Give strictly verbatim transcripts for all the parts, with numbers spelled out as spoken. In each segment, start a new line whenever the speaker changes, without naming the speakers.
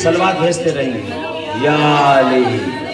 सलवात भेजते रहेंगे। या अली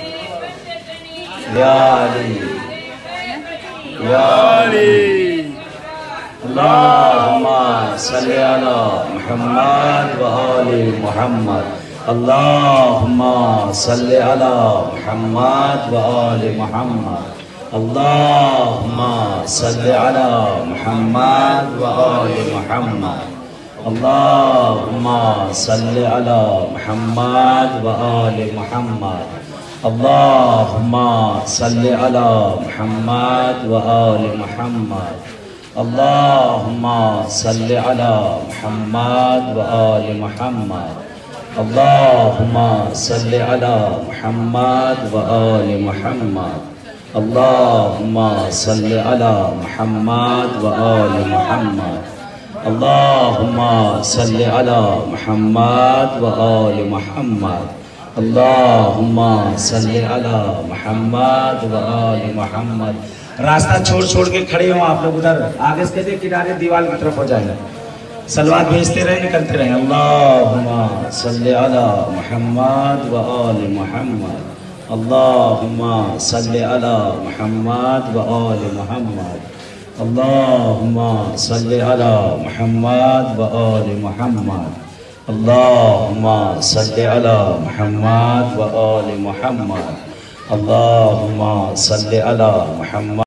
या अली या अली अल्लाहुम्मा सल्ली अला मुहम्मद व आलि मुहम्मद। अल्लाहुम्मा सल्ली अला मुहम्मद व आलि मुहम्मद। अल्लाहुम्मा सल्ली अला मुहम्मद व आलि मुहम्मद। अल्लाहुम्मा सल्ली अला मुहम्मद व आलि मुहम्मद। अल्लाहुम्मा सल्ली अला मुहम्मद व आलि मुहम्मद। अल्लाहुम्मा सल्ली अला मुहम्मद व आलि मुहम्मद। अल्लाहुम्मा सल्ली अला मुहम्मद व आलि मुहम्मद। अल्लाहुम्मा सल्ली अला मुहम्मद व आलि मुहम्मद। अल्लाहुम्मा सल्ली अला मुहम्मद व आलि मुहम्मद। अल्लाहुम्मा सल्ली अला मुहम्मद व आलि मुहम्मद। रास्ता छोड़ छोड़ के खड़े हो आप लोग, उधर आगे से किनारे दीवार की तरफ हो जाएंगे। सलवात भेजते रहे, निकलते रहे। अल्लाहुम्मा सल्ली अला मुहम्मद व आलि मुहम्मद। अल्लाहुम्मा सल्ली अला मुहम्मद व आलि मुहम्मद। अल्लाहुम्मा सल्ली अला मुहम्मद व आलि मुहम्मद। अल्लाहुम्मा सल्ली अला मुहम्मद व आलि मुहम्मद। अल्लाहुम्मा सल्ली अला मुहम्मद।